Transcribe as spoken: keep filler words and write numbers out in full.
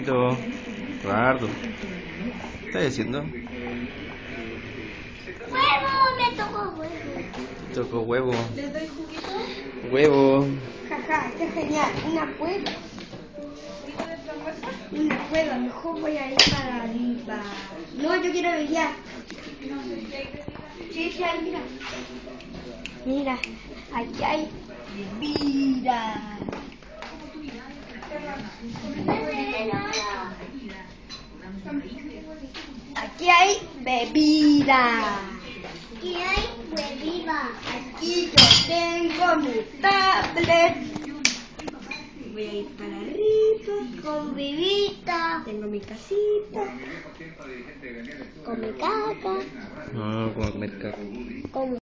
Eduardito, Eduardo, ¿qué estás haciendo? ¡Huevo! Me tocó huevo. Te tocó huevo. ¿Le doy juguito? Huevo. Jaja, qué genial. Una cueva. Una cueva. Mejor voy a ir para arriba. No, yo quiero brillar. Sí, sí, ahí, mira. Mira, aquí hay vida. Aquí hay bebida. Aquí hay bebida. Aquí yo tengo mi tablet. Voy a ir para arriba con bebida. Tengo mi casita. Con mi caca. No, como comer caca. Con